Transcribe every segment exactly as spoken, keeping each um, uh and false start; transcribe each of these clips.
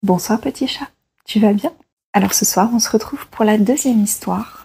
Bonsoir petit chat, tu vas bien? Alors ce soir, on se retrouve pour la deuxième histoire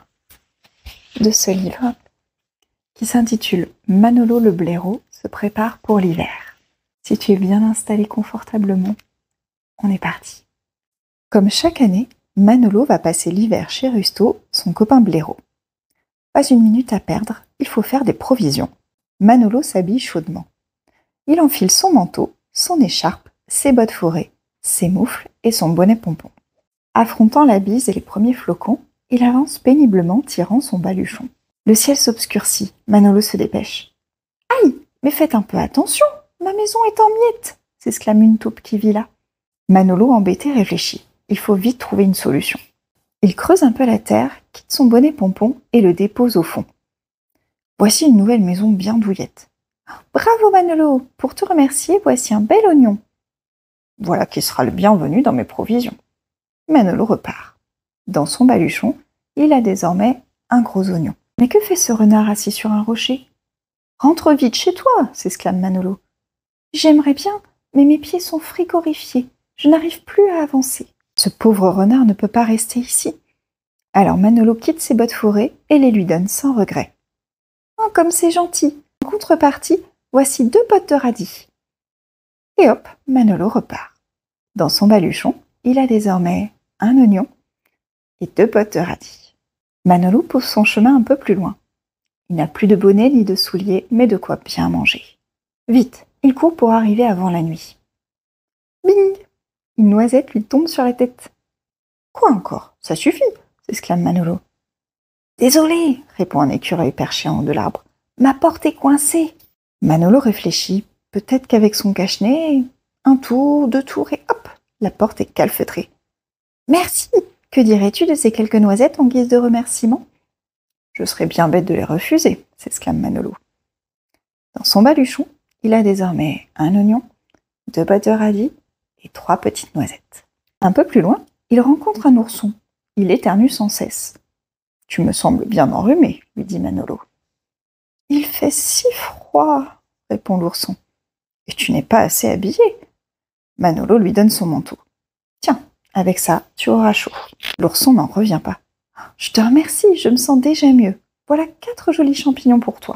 de ce livre qui s'intitule Manolo le blaireau se prépare pour l'hiver. Si tu es bien installé confortablement, on est parti. Comme chaque année, Manolo va passer l'hiver chez Rusto, son copain blaireau. Pas une minute à perdre, il faut faire des provisions. Manolo s'habille chaudement. Il enfile son manteau, son écharpe, ses bottes fourrées, ses moufles et son bonnet pompon. Affrontant la bise et les premiers flocons, il avance péniblement tirant son baluchon. Le ciel s'obscurcit, Manolo se dépêche. « Aïe, mais faites un peu attention, ma maison est en miettes !» s'exclame une taupe qui vit là. Manolo, embêté, réfléchit. Il faut vite trouver une solution. Il creuse un peu la terre, quitte son bonnet pompon et le dépose au fond. Voici une nouvelle maison bien douillette. « Bravo Manolo, pour te remercier, voici un bel oignon. » Voilà qui sera le bienvenu dans mes provisions. Manolo repart. Dans son baluchon, il a désormais un gros oignon. Mais que fait ce renard assis sur un rocher? « Rentre vite chez toi !» s'exclame Manolo. « J'aimerais bien, mais mes pieds sont frigorifiés. Je n'arrive plus à avancer. » Ce pauvre renard ne peut pas rester ici. Alors Manolo quitte ses bottes fourrées et les lui donne sans regret. « Oh, comme c'est gentil! En contrepartie, voici deux bottes de radis. » Et hop, Manolo repart. Dans son baluchon, il a désormais un oignon et deux bottes de radis. Manolo pousse son chemin un peu plus loin. Il n'a plus de bonnet ni de souliers, mais de quoi bien manger. Vite, il court pour arriver avant la nuit. Bing! Une noisette lui tombe sur la tête. « Quoi encore? Ça suffit !» s'exclame Manolo. « Désolé !» répond un écureuil perché en haut de l'arbre. « Ma porte est coincée !» Manolo réfléchit. Peut-être qu'avec son cache-nez, un tour, deux tours et hop, la porte est calfeutrée. « Merci! Que dirais-tu de ces quelques noisettes en guise de remerciement ?»« Je serais bien bête de les refuser !» s'exclame Manolo. Dans son baluchon, il a désormais un oignon, deux bottes de radis et trois petites noisettes. Un peu plus loin, il rencontre un ourson. Il éternue sans cesse. « Tu me sembles bien enrhumé, » lui dit Manolo. « Il fait si froid !» répond l'ourson. « Et tu n'es pas assez habillé !» Manolo lui donne son manteau. « Tiens, avec ça, tu auras chaud. » L'ourson n'en revient pas. « Je te remercie, je me sens déjà mieux. Voilà quatre jolis champignons pour toi. »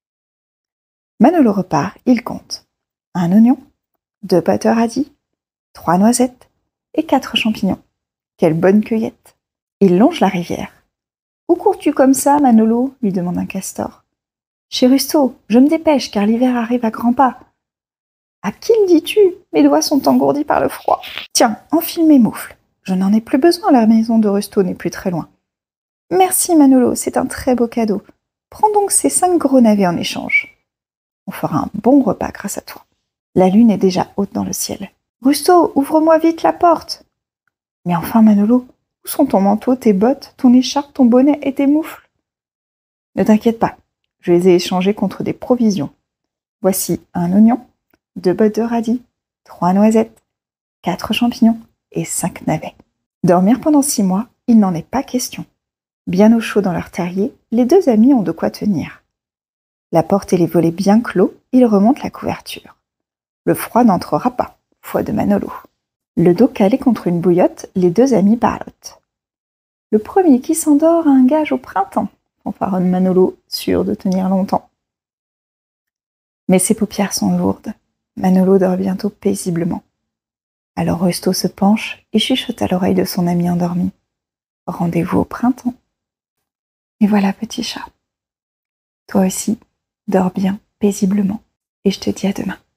Manolo repart, il compte. Un oignon, deux bottes de radis, trois noisettes et quatre champignons. Quelle bonne cueillette! Il longe la rivière. « Où cours-tu comme ça, Manolo ?» lui demande un castor. « Chez Rusto, je me dépêche car l'hiver arrive à grands pas. »« À qui le dis-tu? Mes doigts sont engourdis par le froid. »« Tiens, enfile mes moufles. Je n'en ai plus besoin, la maison de Rusto n'est plus très loin. »« Merci Manolo, c'est un très beau cadeau. Prends donc ces cinq gros navets en échange. On fera un bon repas grâce à toi. » La lune est déjà haute dans le ciel. « Rusto, ouvre-moi vite la porte. »« Mais enfin Manolo, où sont ton manteau, tes bottes, ton écharpe, ton bonnet et tes moufles? »« Ne t'inquiète pas, je les ai échangés contre des provisions. Voici un oignon, deux bottes de radis, trois noisettes, quatre champignons et cinq navets. » Dormir pendant six mois, il n'en est pas question. Bien au chaud dans leur terrier, les deux amis ont de quoi tenir. La porte et les volets bien clos, ils remontent la couverture. Le froid n'entrera pas, foi de Manolo. Le dos calé contre une bouillotte, les deux amis parlotent. « Le premier qui s'endort a un gage au printemps », fanfaronne Manolo, sûr de tenir longtemps. Mais ses paupières sont lourdes. Manolo dort bientôt paisiblement. Alors Rusto se penche et chuchote à l'oreille de son ami endormi. « Rendez-vous au printemps. » Et voilà, petit chat. Toi aussi, dors bien paisiblement et je te dis à demain.